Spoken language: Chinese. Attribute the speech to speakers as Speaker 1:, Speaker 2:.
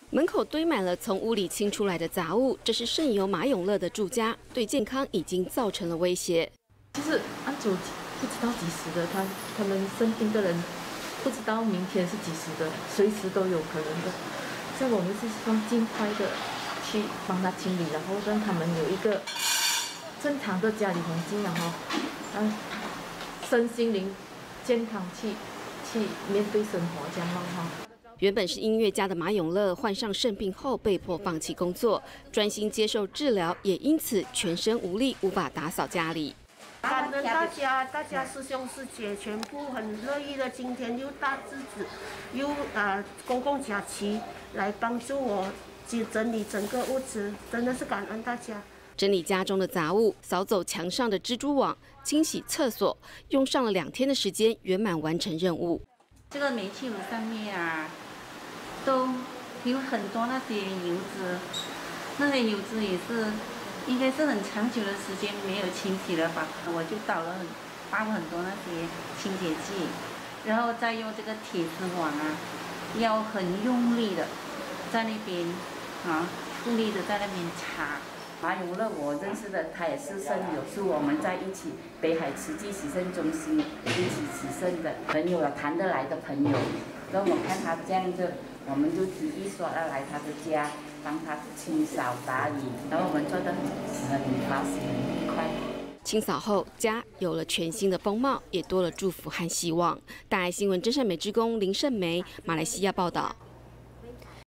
Speaker 1: 门口堆满了从屋里清出来的杂物，这是圣游马永乐的住家，对健康已经造成了威胁。
Speaker 2: 其实安主不知道几时的，他们生病的人不知道明天是几时的，随时都有可能的。所以我们是希望尽快的去帮他清理，然后让他们有一个正常的家里环境，然后身心灵健康去面对生活这样哈。
Speaker 1: 原本是音乐家的马永乐患上肾病后，被迫放弃工作，专心接受治疗，也因此全身无力，无法打扫家里。
Speaker 3: 感恩大家师兄师姐全部很乐意的，今天又大日子，又公共假期来帮助我整理整个屋子，真的是感恩大家。
Speaker 1: 整理家中的杂物，扫走墙上的蜘蛛网，清洗厕所，用上了2天的时间，圆满完成任务。
Speaker 4: 这个煤气炉上面都有很多那些油脂，那些油脂也是应该是很长久的时间没有清洗了吧？我就倒了很多那些清洁剂，然后再用这个铁丝网要很用力的在那边出力的在那边擦。
Speaker 5: 马永乐我认识的，他也是肾友，是我们在一起北海慈济洗肾中心一起洗肾的朋友谈得来的朋友。然后我看他这样子，我们就提议说要来他的家帮他清扫打理，然后我们做得很高兴很愉快。
Speaker 1: 清扫后，家有了全新的风貌，也多了祝福和希望。大爱新闻真善美之公林胜梅，马来西亚报道。